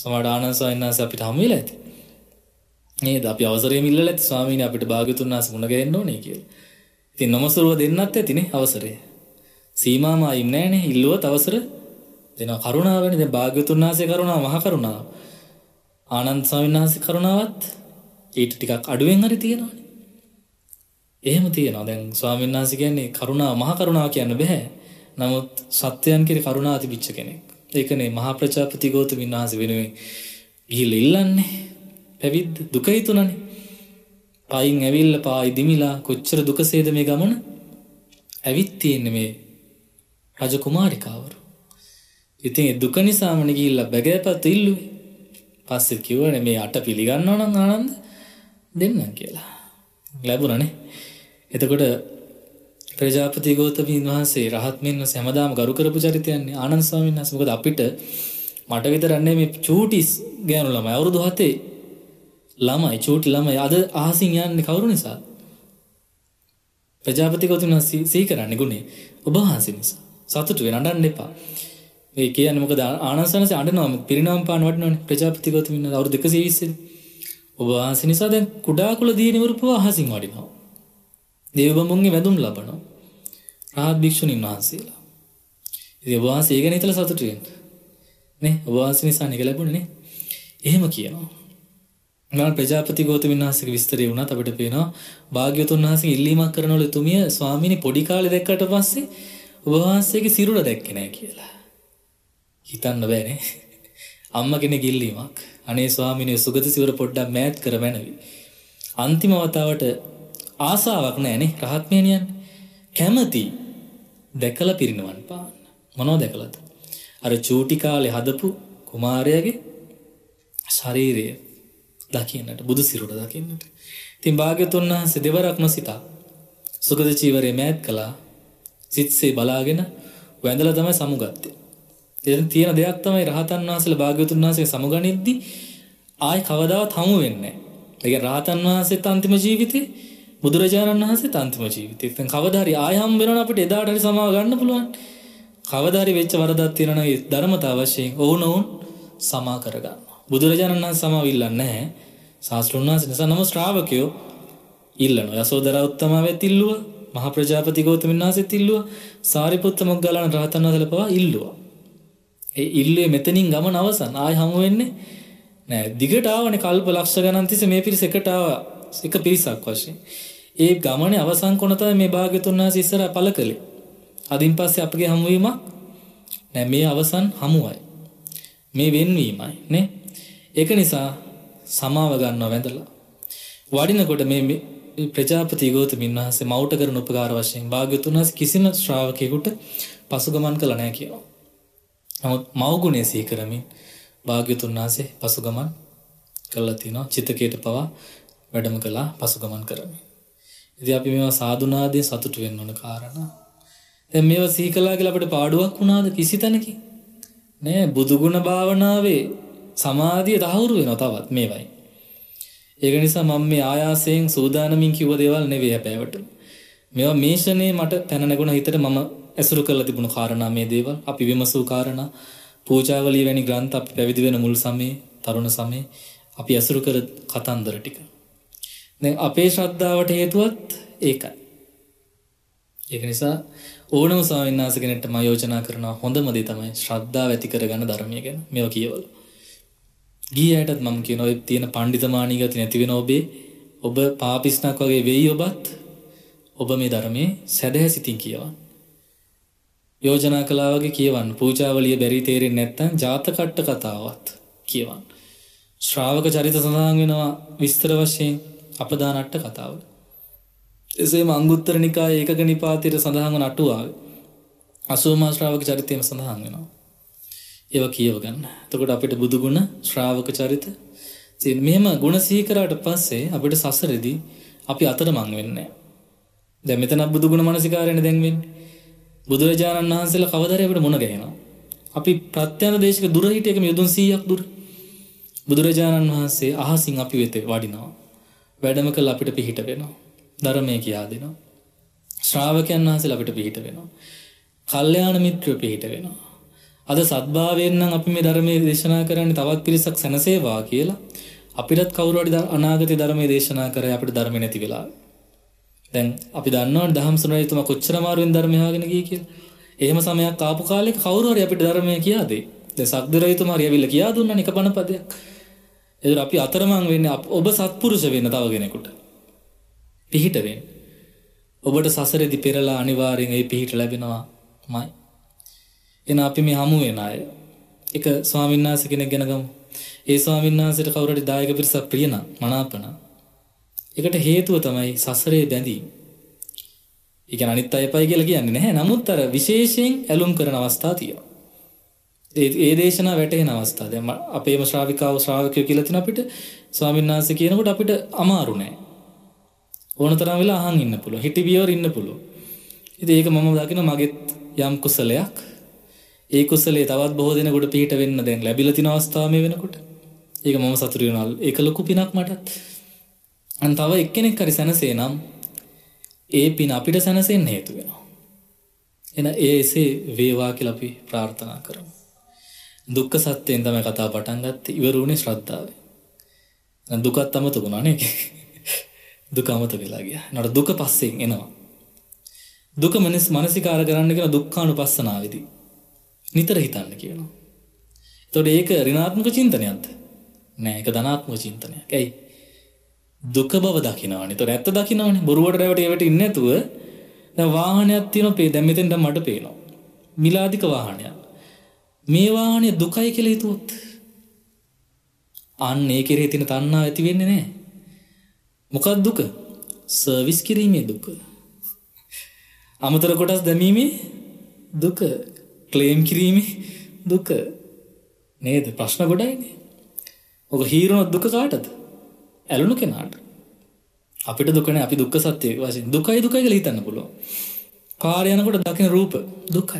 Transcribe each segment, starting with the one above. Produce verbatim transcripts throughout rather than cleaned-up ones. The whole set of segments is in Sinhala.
සමහර ආනන්ද ස්වාමීන් වහන්සේ අපිට හමු වෙලා ඇති. නේද? අපි අවසරයෙන් ඉල්ලලා ඇති ස්වාමීනි අපිට භාග්‍යතුන් වහන්සේ මුණ ගැහෙන්න ඕනේ කියලා. ඉතින් නමස්රුව දෙන්නත් ඇතිනේ අවසරය. සීමාමායිම් නැහැනේ ඉල්ලුවත් අවසර දෙනවා. කරුණාවනේ. දැන් භාග්‍යතුන් වහන්සේ කරුණාව මහා කරුණාව. ආනන්ද ස්වාමීන් වහන්සේ කරුණාවත් ඊට ටිකක් අඩුවෙන් හරි තියෙනවානේ. එහෙම තියෙනවා. දැන් ස්වාමීන් වහන්සේ කියන්නේ කරුණාව මහා කරුණාව කියන්න බෑ. නමුත් සත්‍යයන් කෙරේ කරුණාව තිබිච්ච කෙනෙක්. ඒකනේ මහා ප්‍රජාපති ගෞතමයන් වහන්සේ වෙනුවෙන් ගිහිල්ලා ඉල්ලන්නේ. පැවිද්ද දුක හිතුණනේ. පායින් ඇවිල්ලා පායි දිමිලා කොච්චර දුකසේද මේ ගමන ඇවිත් තියෙන්නේ මේ රජ කුමාරිකාවරු. ඉතින් ඒ දුක නිසාමනේ ගිහිල්ලා බැගෑපත් ඉල්ලුවේ. පස්සේ කිව්වනේ මේ අට පිළිගන්නවා නම් ආනන්ද දෙන්නම් කියලා. ලැබුණානේ. එතකොට ප්‍රජාපති ගෞතමයන් වහන්සේ රහත් මෙන්න හැමදාම ගරු කරපු චරිතයන්නේ ආනන්ද ස්වාමීන් වහන්සේ. මොකද අපිට මට විතරක් නෙමෙයි මේ චූටි ගෑනු ළමයි අවුරුදු හතේ ළමයි චූටි ළමයි අද අහසින් යන්නේ කවුරු නිසාද? ප්‍රජාපති ගෞතමයන් වහන්සේ සිහි කරන්නේ ගුණේ ඔබ වහන්සේ නිසා. සතුටු වෙන්න අඬන්න එපා. මේ කියන්නේ මොකද ආනන්ද ස්වාමීන් අඬනවා පිරිනවම් පාන වටිනවනේ ප්‍රජාපති ගෞතමයන් වහන්සේ අවුරුදු දෙකසිය විස්සේ. ඔබ වහන්සේ නිසා දැන් කුඩා කුල දිනවරු පව අහසින් වඩිනවා. දේවබඹුන්ගේ වැඳුම් ලබනවා. රාහත් භික්ෂුණීන් වහන්සේලා. ඉතින් ඔබ වහන්සේ ගැන හිතලා සතුටු වෙන්න. නේ? ඔබ වහන්සේ නිසා නික ලැබුණේ නේ. එහෙම කියනවා. මම ප්‍රජාපති ගෞතමයන් වහන්සේගේ විස්තරය වුණත් අපිට පේනවා භාග්‍යවතුන් වහන්සේ ඉල්ලීමක් කරනවලු එතුමිය ස්වාමීනි පොඩි කාලේ දැක්කට පස්සේ ඔබ වහන්සේගේ සිරුර දැක්කේ නැහැ කියලා. හිතන්න බෑනේ. අම්මා කෙනෙක් ඉල්ලීමක්. අනේ ස්වාමීනි සුගත සිවුර පොඩ්ඩක් මෑත් කර මැනවි. අන්තිම වතාවට ආසාවක් නැහැනේ රහත් මෙහෙණියන්. කැමති දැකලා පිරිනවන් පාන්න. මොනවද දැකලාද? අර චූටි කාලේ හදපු කුමාරයාගේ ශරීරය දකින්නට බුදු සිරුර දකින්නට. ඉතින් භාග්‍යවතුන් වහන්සේ දෙවරක්ම සිතා සුගත චීවරය මෑත් කළා. සිත්සේ බලාගෙන වැඳලා තමයි සමුගත්තේ. එතන තියෙන දෙයක් තමයි රහතන් වහන්සේලා භාග්‍යවතුන් වහන්සේ සමුගනිද්දී ආයි කවදාවත් හමු වෙන්නේ නැහැ. ඒ කියන්නේ රහතන් වහන්සේත් අන්තිම ජීවිතේ බුදුරජාණන් වහන්සේත් අන්තිම ජීවිතේ. ඉතින් කවදා හරි ආය හම් වෙනවා අපිට එදාට හරි සමාව ගන්න පුළුවන්. කවදා හරි වෙච්ච වරදක් තියෙනවා නම් ඒ ධර්මතාව වශයෙන් ඕනෝන් සමා කර ගන්නවා. බුදුරජාණන් වහන්සේ සමාව ඉල්ලන්නේ නැහැ. ශාස්ත්‍රඥ වහන්සේ නිසා නම ශ්‍රාවකයෝ ඉල්ලනවා. යසෝදරා උත්තමාවෙත් ඉල්ලුවා. මහා ප්‍රජාපති ගෞතමයන් වහන්සේත් ඉල්ලුවා. සාරිපුත්ත මොග්ගල්ලාන රහතන් වහන්සේලා පවා ඉල්ලුවා. ඒ ඉල්ලුවේ මෙතනින් ගමන අවසන්. ආය හමු වෙන්නේ නෑ. දිගට ආවනේ කල්ප ලක්ෂ ගණන් තිස්සේ මේ පිරිස එකට ආවා. එක පිරිසක් වශයෙන්. ඒ ගමනේ අවසන් කොන තමයි මේ භාග්‍යවතුන් වහන්සේ ඉස්සරහ පළ කළේ. අදින් පස්සේ අපගේ හමුවීමක් නෑ. මේ අවසන් හමුවයි. මේ වෙන්වීමයි නේ. ඒක නිසා සමාව ගන්නව වැඳලා. වඩිනකොට මේ ප්‍රජාපති ගෞතමයන් වහන්සේ මවුට කරන උපකාර වශයෙන් භාග්‍යවතුන් වහන්සේ කිසිම ශ්‍රාවකයෙකුට පසුගමන් කළා නෑ කියනවා. නමුත් මව් ගුණය සිහි කරමින් භාග්‍යවතුන් වහන්සේ පසුගමන් කළා තිනවා. චිතකයට පවා වැඩම කළා පසුගමන් කරමින්. ඉතින් අපි මේවා සාදුනාදී සතුටු වෙන්න ඕන කාරණා. දැන් මේවා සිහි කළා කියලා අපිට පාඩුවක් වුණාද කිසි තැනකින්? නෑ. බුදු ගුණ භාවනාවේ සමාධිය තහවුරු වෙනවා තවත් මේවයි. ඒක නිසා මම මේ ආයාසයෙන් සූදානමින් කිව්ව දේවල් නෙවෙයි හැබැයිවට. මේවා මේෂනේ මට පැන නැගුණ හිතට මම ඇසුරු කරලා තිබුණු කාරණා මේ දේවල්. අපි විමසූ කාරණා පූජාවලිය වැනි ග්‍රන්ථ අපි පැවිදි වෙන මුල් සමයේ තරුණ සමයේ අපි ඇසුරු කර කතන්දර ටික. දැන් අපේ ශ්‍රද්ධාවට හේතුවත් ඒකයි. ඒක නිසා ඕනම ස්වාමීන් වහන්සේ කෙනෙක්ට මම යෝජනා කරනවා හොඳම දේ තමයි ශ්‍රද්ධාව ඇති කරගන්න ධර්මය ගැන මේවා කියවල. ගියයටත් මම කියනවා ඔය තියෙන පඬිතමාණී ගති නැති වෙන ඔබේ ඔබ පාපිස්නක් වගේ වෙයි ඔබත් ඔබ මේ ධර්මයේ සැදැහැ සිතින් කියවන්න. යෝජනා කළා වගේ කියවන්න. පූජාවලිය බැරි තේරෙන්නේ නැත්නම් ජාතකට්ට කතාවත් කියවන්න. ශ්‍රාවක චරිත සඳහන් වෙනවා විස්තර වශයෙන් අපදානට්ට කතාවල. එසේම අංගුත්තර නිකායේ ඒකක නිපාතයේ සඳහන් වන අටුවාවේ අසූ මහා ශ්‍රාවක චරිතයම සඳහන් වෙනවා. ඒවා කියව ගන්න. එතකොට අපිට බුදු ගුණ ශ්‍රාවක චරිත තියෙන මෙහෙම ගුණ සිහි කරාට පස්සේ අපිට සසරෙදී අපි අතරමං වෙන්නේ නැහැ. දැන් මෙතන බුදු ගුණ මානසිකාරයනේ දැන් වෙන්නේ. බුදුරජාණන් වහන්සේලා කවදාරේ අපිට මුණ ගැහෙනවා. අපි ප්‍රත්‍යන්ත දේශක දුර හිටියකම යොදුන් සීයක් දුර. බුදුරජාණන් වහන්සේ අහසින් අපි වෙත වඩිනවා. වැඩම කළ අපිට පිහිට වෙනවා. ධර්මයේ කියා දෙනවා. ශ්‍රාවකයන් වහන්සේලා අපිට පිහිට වෙනවා. කල්යාණ මිත්‍රයෝ පිහිට වෙනවා. අද සත්භාවයෙන් නම් අපි මේ ධර්මයේ දේශනා කරන්නේ තවත් පිරිසක් සැනසේවා කියලා. අපිටත් කවුරු හරි අනාගතේ ධර්මයේ දේශනා කරේ අපිට ධර්ම නැති වෙලා. දැන් අපි දන්නවනේ දහම් සුණරිතුමා කොච්චර අමාරුවෙන් ධර්මය හොයාගෙන ගියේ කියලා. එහෙම සමයක් ආපු කාලෙක කවුරු හරි අපිට ධර්මය කියා දෙයි. දැන් සක්දිරයිතුමා හරි ඇවිල්ලා කියා දුන්නානේ එක බණ පදයක්. ඒතර අපි අතරමං වෙන්නේ ඔබ සත්පුරුෂ වෙන්න තව කෙනෙකුට. පිහිට වෙන්න. ඔබට සසරේදී පෙරලා අනිවාර්යෙන් ඒ පිහිට ලැබෙනවාමයි. එන අපි මේ හමු වෙන අය. එක ස්වාමීන් වහන්සේ කෙනෙක් ගැන ගමු. ඒ ස්වාමීන් වහන්සේට කවුරු හරි දායක පිරිසක් ප්‍රිය නම් මනාපන. ඒකට හේතුව තමයි සසරේ බැඳීම. ඒ කියන්නේ අනිත් අයපයි කියලා කියන්නේ නැහැ. නමුත් අර විශේෂයෙන් ඇලුම් කරන අවස්ථා තියෙනවා. ඒ ඒ දේශනා වැටෙන අවස්ථා. දැන් අපේම ශ්‍රාවිකාව ශ්‍රාවකයෝ කියලා තින අපිට ස්වාමීන් වහන්සේ කියනකොට අපිට අමාරු නෑ. ඕන තරම් වෙලා අහන් ඉන්න පුළුවන්. හිටි බියවර ඉන්න පුළුවන්. ඉතින් ඒක මම දකින මගෙත් යම් කුසලයක්. ඒ කුසලයේ තවත් බොහෝ දෙනෙකුට පිහිට වෙන්න දැන් ලැබිලා තින අවස්ථාව මේ වෙනකොට. ඒක මම සතුටු වෙනවා. ඒක ලොකු පිනක් මටත්. අන් තව එක්කෙනෙක් හරි සැනසේ නම් ඒ පින අපිට සැනසෙන්න හේතු වෙනවා. එන ඒසේ වේවා කියලා අපි ප්‍රාර්ථනා කරමු. දුක්ඛ සත්‍යයෙන් තමයි කතාව පටන් ගත්තේ. ඉවර වුණේ ශ්‍රද්ධාවෙන්. දැන් දුකත් අමතක වුණා නේ. දුක අමතක වෙලා ගියා. නතර දුක පස්සෙන් එනවා. දුක මනස් මානසිකාර කරන්න කියන දුක්ඛානුපස්සනාවේදී නිතර හිතන්න කියනවා. එතකොට ඒක ඍණාත්මක චින්තනයක්ද? නෑ, ඒක ධනාත්මක චින්තනයක්. ඇයි? දුක බව දකිනවනේ. එතකොට ඇත්ත දකිනවනේ. බොරුවට රැවටි ඒවට ඉන්නේ නැතුව දැන් වාහනයක් තියෙනවා. දැන් මෙතෙන්ට මට පේනවා. මිලාදික වාහනයක්. මේ වාහනේ දුකයි කියලා හිතුවොත් අන්න ඒ කෙරෙහි තියෙන තණ්හාව ඇති වෙන්නේ නැහැ. මොකක්ද දුක? සර්විස් කිරීමේ දුක. අමතර කොටස් දැමීමේ දුක. ක්ලේම් කිරීමේ දුක. නේද? ප්‍රශ්න ගොඩයිනේ. ඔක හීරන දුක කාටද? ඇලුණු කෙනාට. අපිට දුක නැහැ. අපි දුක්ඛ සත්‍ය වශයෙන් දුකයි දුකයි කියලා හිතන්න පුළුවන්. කාර්ය යනකොට දකින රූප දුකයි.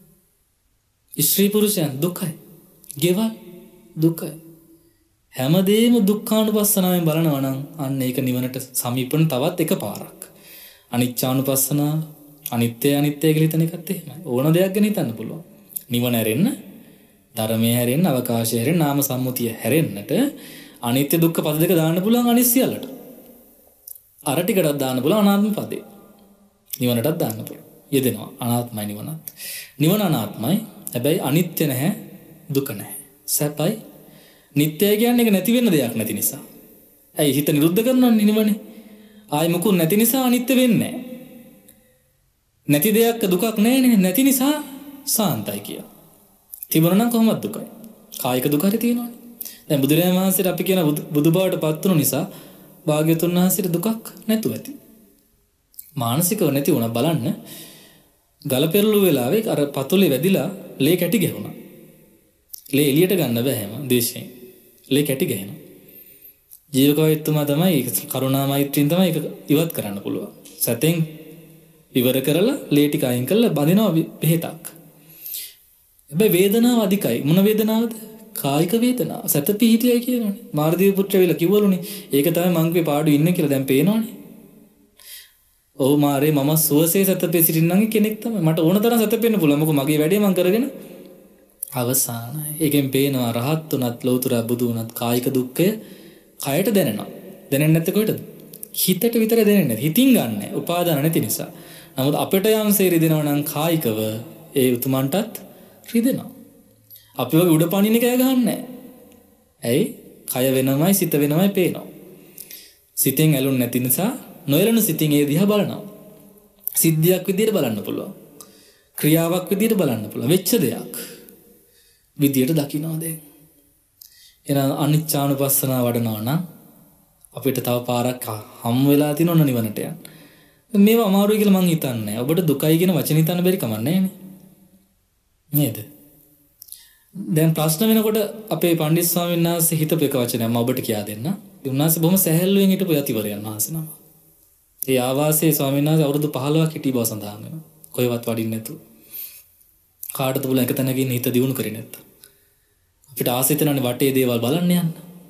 ස්ත්‍රී පුරුෂයන් දුකයි. ගෙවල් දුකයි. හැමදේම දුක්ඛානුපස්සනාවෙන් බලනවා නම් අන්න ඒක නිවනට සමීපන තවත් එක පාරක්. අනිච්චානුපස්සනාව, අනිත්‍ය අනිත්‍ය කියලා හිතන එකත් එහෙමයි. ඕන දෙයක් ගැන හිතන්න පුළුවන්. නිවන හැරෙන්න, ධර්මයේ හැරෙන්න, අවකාශය හැරෙන්න, නාම සම්මුතිය හැරෙන්නට අනිත්‍ය දුක්ඛ පද දෙක දාන්න පුළුවන් අනිත් සියල්ලට. අර ටිකටත් දාන්න පුළුවන් අනාත්ම පදේ. නිවනටත් දාන්න පුළුවන්. යෙදෙනවා අනාත්මයි නිවනත්. නිවන අනාත්මයි. හැබැයි අනිත්‍ය නැහැ, දුක නැහැ. සැපයි. නිත්‍යයි කියන්නේ ඒක නැති වෙන්න දෙයක් නැති නිසා. ඇයි හිත නිරුද්ධ කරනවන්නේ නිවනේ? ආයි මොකුත් නැති නිසා අනිත්‍ය වෙන්නේ නැහැ. නැති දෙයක් දුකක් නැහැ. නැති නිසා සාන්තයි කිය. තිබුණා නම් කොහොමද දුකයි? කායික දුක හරි තියෙනවනේ. දැන් බුදුරජාණන් වහන්සේට අපි කියන බුදු බවට පත් වුණු නිසා භාග්‍යවතුන් වහන්සේට දුකක් නැතුව ඇති. මානසිකව නැති වුණා බලන්න. ගල පෙරළු වෙලාවේ අර පතුලේ වැදිලා ලේ කැටි ගැහුණා. ලේ එළියට ගන්න බෑ හැම දේශයෙන්. ලේ කැටි ගැහෙනවා. ජීවකවයතුමා තමයි කරුණා මෛත්‍රියෙන් තමයි ඒක ඉවත් කරන්න පුළුවන්. සතෙන් ඉවර කරලා ලේ ටික අයින් කරලා බඳිනවා බෙහෙතක්. හැබැයි වේදනාව අධිකයි. මොන වේදනාවද? කායික වේදනාව. සත පිහිටියයි කියනවනේ. මාර්දීව පුත්‍රයවිලා කිව්වලුනේ. ඒක තමයි මංගේ පාඩු ඉන්නේ කියලා දැන් පේනවනේ. ඔව් මාරේ මම සුවසේ සතපේ සිටින්නගේ කෙනෙක් තමයි. මට ඕන තරම් සතපෙන්න පුළුවන්. මොකද මගේ වැඩේ මං කරගෙන අවසානයි. ඒකෙන් පේනවා රහත් උනත් ලෞතර බුදු උනත් කායික දුක්ඛය කයට දැනෙනවා. දැනෙන්නේ නැත්te කොහෙටද? හිතට විතර දැනෙන්නේ නැහැ. හිතින් ගන්න. උපාදාන නැති නිසා. නමුත් අපිට යම් සේරි දෙනවා නම් කායිකව ඒ උතුමන්ටත් රිදෙනවා. අපි වගේ උඩ පනින්න කෑ ගහන්නේ ඇයි? කය වෙනමයි සිත වෙනමයි පේනවා. සිතෙන් ඇලුන් නැති නිසා නොයලන සිතින් ඒ දිහා බලනවා. සිද්ධියක් විදියට බලන්න පුළුවන්. ක්‍රියාවක් විදියට බලන්න පුළුවන්. වෙච්ච දෙයක් විදියට දකින්නවා දැන්. එන අනිච්චානුපස්සනාව වඩනවා නම් අපිට තව පාරක් හම් වෙලා තියෙනවනේ නිවනට යන්න. මේවා අමාරුයි කියලා මං හිතන්නේ. ඔබට දුකයි කියන වචන හිතන්න බැරි කමක් නැහැ නේද? දැන් ප්‍රශ්න වෙනකොට අපේ පණ්ඩිත ස්වාමීන් වහන්සේ හිතපු එක වචනයක් මම ඔබට කියා දෙන්න. උන්වහන්සේ බොහොම සැහැල්ලුවෙන් හිටපු යතිවරයන් වහන්සේ නම. ඒ ආවාසයේ ස්වාමීන් වහන්සේ අවුරුදු පහළොවක් හිටි බව සඳහන් වෙනවා. කොහෙවත් වඩින්නේ නැතුව. කාටද පුළුවන් එක තැනක ඉන්න හිත දියුණු කරේ නැත්තම්. අපිට ආසිතනනේ වටේ දේවල් බලන්න යන්න.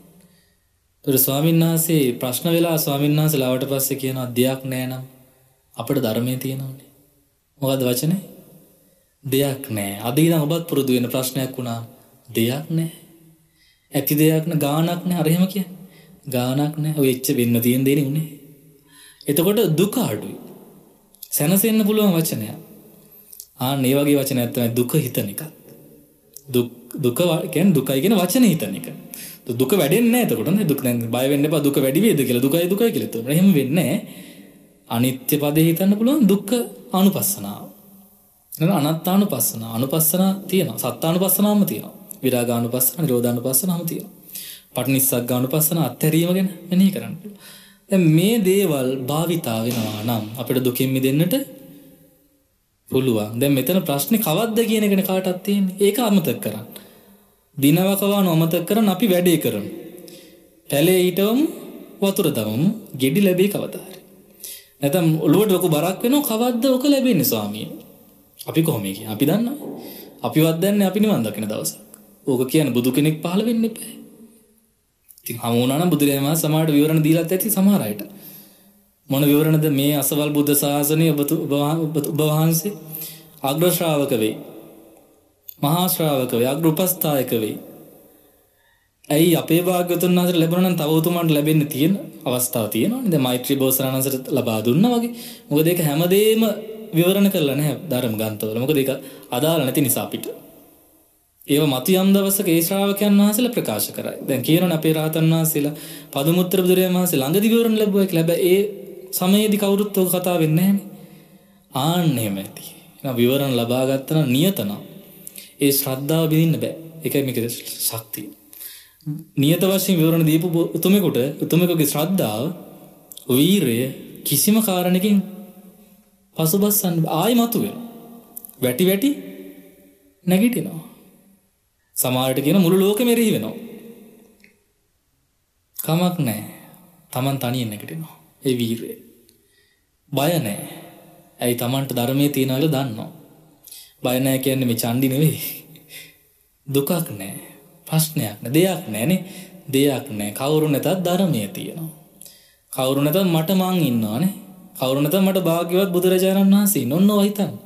ඒතර ස්වාමීන් වහන්සේ ප්‍රශ්න වෙලා ස්වාමීන් වහන්සේ ලාවට පස්සේ කියනවා දෙයක් නෑ නම් අපිට ධර්මයේ තියෙනවනේ. මොකද්ද වචනේ? දෙයක් නැහැ. අද ඉඳන් ඔබත් පුරුදු වෙන ප්‍රශ්නයක් වුණා. දෙයක් නැහැ. ඇති දෙයක් නෑ, ගාණක් නෑ. අර එහෙම කියන්නේ. ගාණක් නෑ. ඔය එච්ච වෙන්න තියෙන දෙන්නේ උනේ. එතකොට දුක අඩුයි. සැනසෙන්න පුළුවන් වචනයක්. ආන් මේ වගේ වචනයක් තමයි දුක හිතන එක. දුක් දුක කියන්නේ දුකයි කියන වචනේ හිතන එක. දුක වැඩෙන්නේ නැහැ එතකොට නේ. දුක දැන් බය වෙන්න එපා දුක වැඩි වේද කියලා. දුකයි දුකයි කියලා හිතුවා. එහෙම වෙන්නේ නැහැ. අනිත්‍ය පදේ හිතන්න පුළුවන් දුක්ඛ අනුපස්සනාව. නේද? අනාත්මානුපස්සනාව. අනුපස්සනා තියෙනවා. සත්තානුපස්සනාවම තියෙනවා. විරාගානුපස්සන, නිරෝධානුපස්සනම තියෙනවා. පටිනිස්සග්ගානුපස්සන අත්හැරීම ගැන මෙනෙහි කරන්න. දැන් මේ දේවල් භාවිතා වෙනවා නම් අපිට දුකින් මිදෙන්නට පුළුවන්. දැන් මෙතන ප්‍රශ්නේ කවද්ද කියන එකනේ කාටවත් තියෙන්නේ. ඒක අමතක කරන්න. දිනවකවාන අමතක කරන් අපි වැඩේ කරමු. පැලේ හිටවමු, වතුර දමමු, ගෙඩි ලැබෙයි කවදා හරි. නැත්නම් ඔළුවට ලොකු බරක් වෙනවා කවද්ද ඔක ලැබෙන්නේ ස්වාමීනි? අපි කොහොම කියන්නේ? අපි දන්නවා. අපිවත් දන්නේ අපි නිවන් දකින දවසක්. ඕක කියන්නේ බුදු කෙනෙක් පහළ වෙන්න එපා. ඉතින් හමු වුණා නම් බුදුරජාණන් වහන්සේ සමහරට විවරණ දීලාත් ඇති සමහර අයට. මොන විවරණද මේ අසවල් බුද්ධ ශාසනය ඔබ ඔබ වහන්සේ අග්‍ර ශ්‍රාවක වෙයි. මහා ශ්‍රාවක වෙයි, අග්‍ර උපස්ථායක වෙයි. ඇයි අපේ භාග්‍යවතුන් වහන්සේට ලැබුණා නම් තව උතුමන්ට ලැබෙන්න තියෙන අවස්ථාව තියෙනවනේ. දැන් මෛත්‍රී බෝසතාණන්සට ලබා දුන්නා වගේ. මොකද ඒක හැමදේම විවරණ කරලා නැහැ ධර්ම ග්‍රන්ථවල. මොකද ඒක අදාළ නැති නිසා අපිට. ඒව මතු යම් දවසක ඒ ශ්‍රාවකයන් වහන්සේලා ප්‍රකාශ කරයි. දැන් කියනවනේ අපේ රහතන් වහන්සේලා පදුමුත්තර බුදුරජාණන් වහන්සේ ළඟදී විවරණ ලැබුවා කියලා. හැබැයි ඒ සමයේදී කවුරුත් ඔක කතා වෙන්නේ නැහනේ. ආන්න එහෙම ඇති. එහෙනම් විවරණ ලබා ගත්තා නම් නියතන. ඒ ශ්‍රද්ධාව බිඳින්න බෑ. ඒකයි මේකේ ශක්තිය. නියත වශයෙන් විවරණ දීපු උතුමෙකුට උතුමෙකුගේ ශ්‍රද්ධාව, වීරය කිසිම කාරණයකින් පසුබස්සන්න ආයි මතු වෙනවා. වැටි වැටි නැගිටිනවා. සමහරට කියන මුළු ලෝකෙම එරෙහි වෙනවා. කමක් නැහැ. Taman තනියෙන් නැගිටිනවා. ඒ වීරය. බය නැහැ. ඇයි Tamanට ධර්මයේ තියනවල දන්නවා. බය නැහැ කියන්නේ මේ චණ්ඩි නෙවෙයි. දුකක් නැහැ. ප්‍රශ්නයක් නැහැ. දෙයක් නැහනේ. දෙයක් නැහැ. කවුරු නැතත් ධර්මයේ තියෙනවා. කවුරු නැතත් මට මං ඉන්නවානේ. කවුරු නැතත් මට භාග්‍යවත් බුදුරජාණන් වහන්සේ ඉන්න. ඔන්න ඔය හිතන්න.